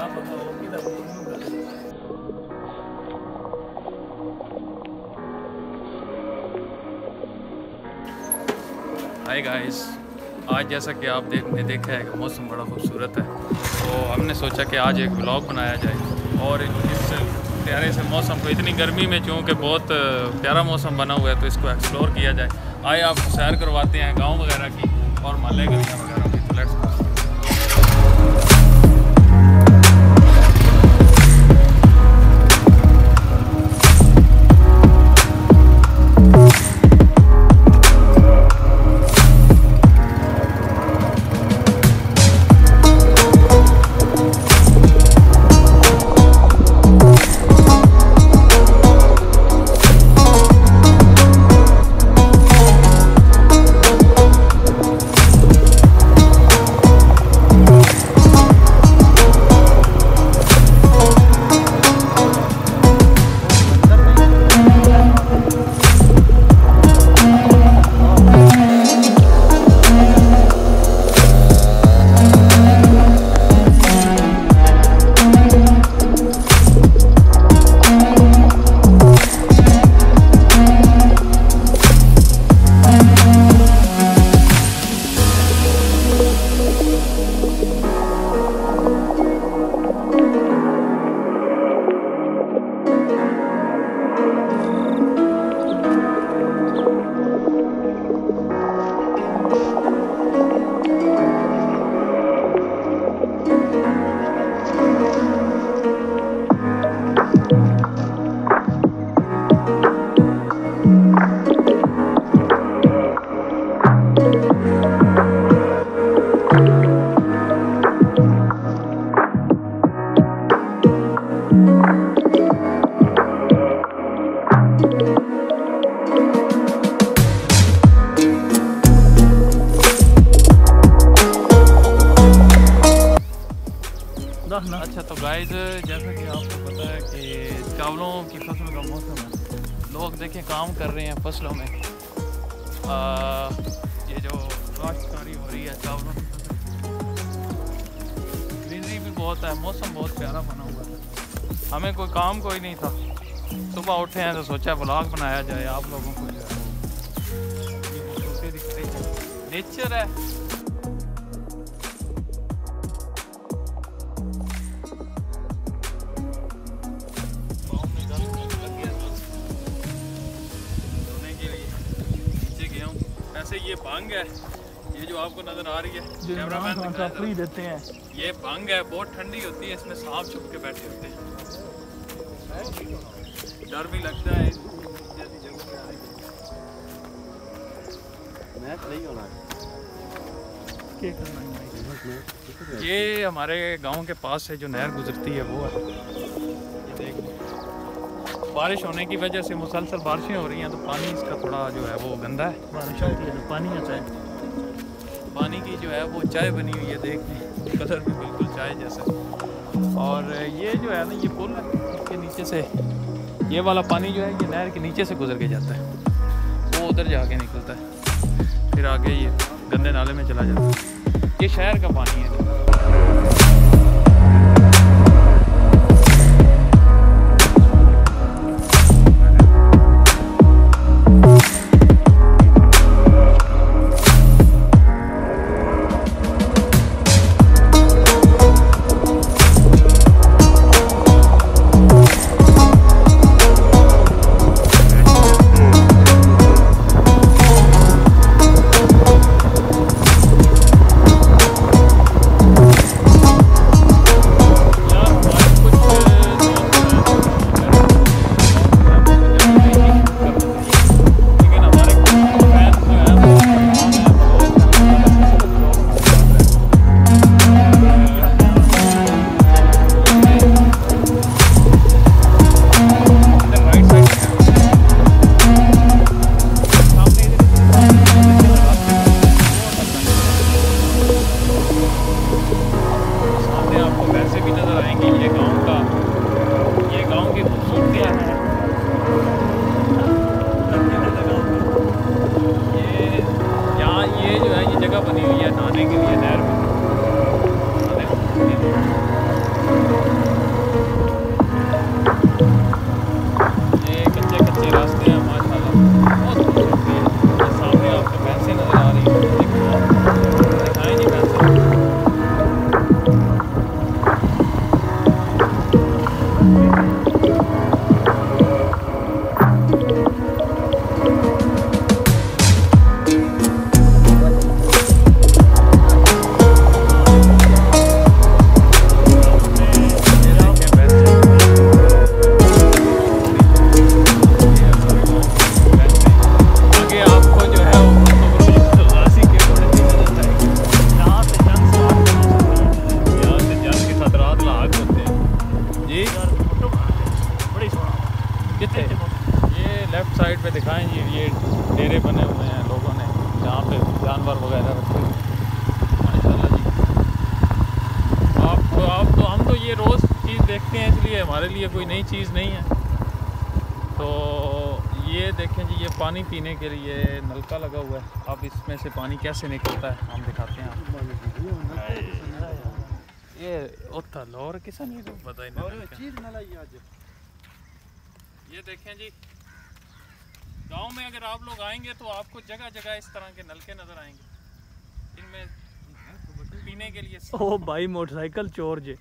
Hi guys, आज जैसा कि आप देखा है कि मौसम बड़ा खूबसूरत है, तो हमने सोचा कि आज एक व्लॉग बनाया जाए और इस प्यारे से मौसम को, इतनी गर्मी में चूँकि बहुत प्यारा मौसम बना हुआ है, तो इसको एक्सप्लोर किया जाए। आए आपको सैर करवाते हैं गांव वगैरह की और महल्ले गलियाँ वगैरह की। तो लेट्स गो। अच्छा, तो गाइस जैसा कि आपको पता है कि चावलों की फसल का मौसम है। लोग देखें काम कर रहे हैं फसलों में। ये जो काश्तकारी हो रही है चावलों की फसल, ग्रीनरी भी बहुत है, मौसम बहुत प्यारा बना हुआ है। हमें कोई काम कोई नहीं था, सुबह उठे हैं तो सोचा व्लॉग बनाया जाए आप लोगों को। जो है ये खूबसूरती दिख रही है, नेचर है। ये भांग है, ये जो आपको नजर आ रही है, कैमरामैन फ्री देते हैं। ये भांग है, बहुत ठंडी होती है, इसमें सांप छुप के बैठे होते हैं। डर भी लगता है जैसी जगह पे आए। ये हमारे गांव के पास से जो नहर गुजरती है वो है। ये देख, बारिश होने की वजह से मुसलसल बारिशें हो रही हैं, तो पानी इसका थोड़ा जो है वो गंदा है। बारिश होती है तो पानी आता है, पानी की जो है वो चाय बनी हुई है, देखने कलर भी बिल्कुल चाय जैसे। और ये जो है ना, ये पुल है, इसके नीचे से ये वाला पानी जो है ये नहर के नीचे से गुजर के जाता है, वो उधर जाके निकलता है, फिर आगे ये गंदे नाले में चला जाता है। ये शहर का पानी है। दिखाएं जी, ये डेरे बने हुए हैं लोगों ने जहाँ पे जानवर वगैरह रखे हुए माशाल्लाह जी। आप तो हम तो ये रोज़ चीज़ देखते हैं, इसलिए हमारे लिए कोई नई चीज़ नहीं है। तो ये देखें जी, ये पानी पीने के लिए नलका लगा हुआ है। अब इसमें से पानी कैसे निकलता है हम दिखाते हैं आपको। ये उतना लोर किसा नहीं तो पता ही नहीं। ये देखें जी, गांव में अगर आप लोग आएंगे तो आपको जगह जगह इस तरह के नलके नजर आएंगे, इनमें पीने के लिए। ओ भाई मोटरसाइकिल चोर जे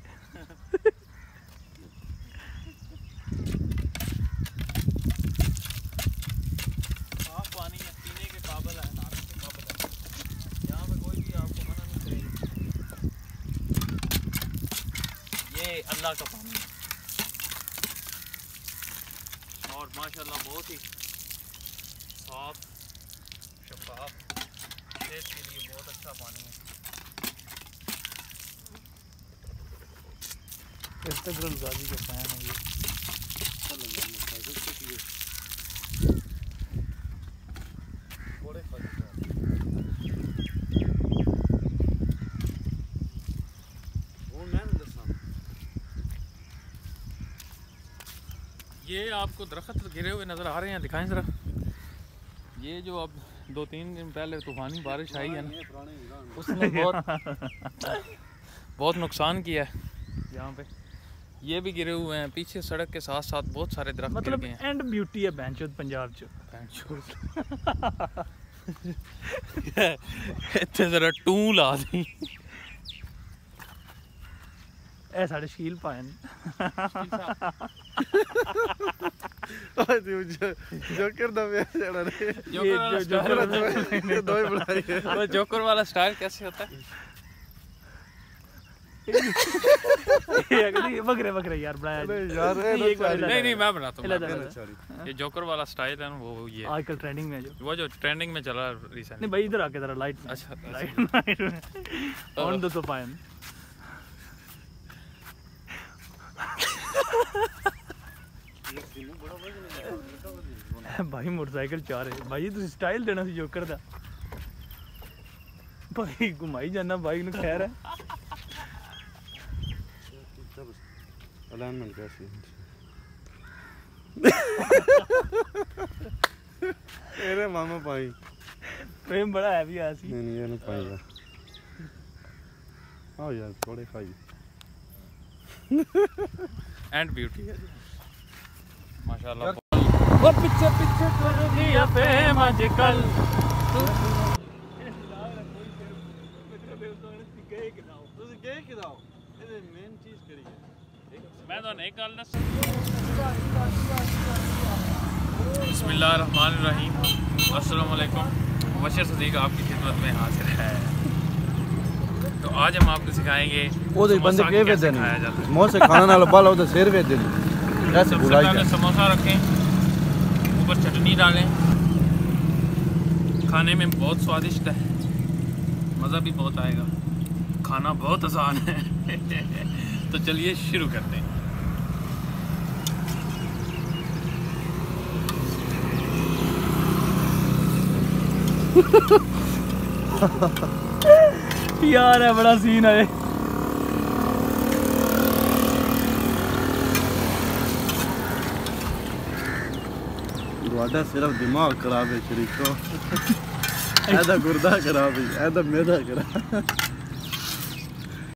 साफ पानी है, पीने के काबिल है, नहाने के काबिल है। यहाँ पे कोई भी आपको मना नहीं करेगा। ये अल्लाह का पानी है और माशाल्लाह बहुत ही साफ शफाफ, सेहत के लिए बहुत अच्छा पानी है। इंस्टाग्राम गाजी का फैन है ये। ये आपको दरख्त गिरे हुए नज़र आ रहे हैं, दिखाएं ज़रा। ये जो अब 2-3 दिन पहले तूफ़ानी बारिश आई है ना, उसने बहुत नुकसान किया है। यहाँ पे ये भी गिरे हुए हैं, पीछे सड़क के साथ साथ बहुत सारे दरख्त मतलब गिर गए हैं। एंड ब्यूटी है बैंचोद पंजाब च इत्थे ज़रा टू ला दी। ए साढ़े शकील पाए जोकर वाला स्टाइल कैसे होता है? बकरे बकरे यार बनाया नहीं मैं बनाता हूँ। ये जोकर वाला स्टाइल है ना, वो ये आजकल ट्रेंडिंग में जो ट्रेंडिंग में चला रिसेंट। नहीं भाई इधर आके जरा लाइट। अच्छा लाइट ऑन दो तो पायन भाई मोटरसाइकिल चार है भाई, तुम स्टाइल देना सी जोकर दा भाई, घुमाई जाना बाइक नु। खैर है अलाइनमेंट कैसी तेरे मामा भाई फ्रेम बड़ा हैवी है सी। नहीं ये नहीं पाएगा। हां यार थोड़े खाई एंड ब्यूटी है माशाल्लाह। वो पीछे पीछे कर दिया फेम आजकल मैं तो नहीं गल दस। बिस्मिल्लाहिर्रहमानिर्रहीम, अस्सलाम वालेकुम। मुबशर सदीक आपकी खिदमत में हाजिर है। तो आज हम आपको सिखाएंगे कैसे खाया जाता है। मुंह से खाना ना लबाला उधर सिर भेज दे। सबसे पहले समोसा रखें, ऊपर चटनी डालें, खाने में बहुत स्वादिष्ट है, मज़ा भी बहुत आएगा, खाना बहुत आसान है। तो चलिए शुरू करते हैं। यार है बड़ा सीन है। ਤੁਹਾਡਾ सिर्फ दिमाग खराब है शरीको ऐदा गुर्दा खराब है, ऐदा मैदा खराब।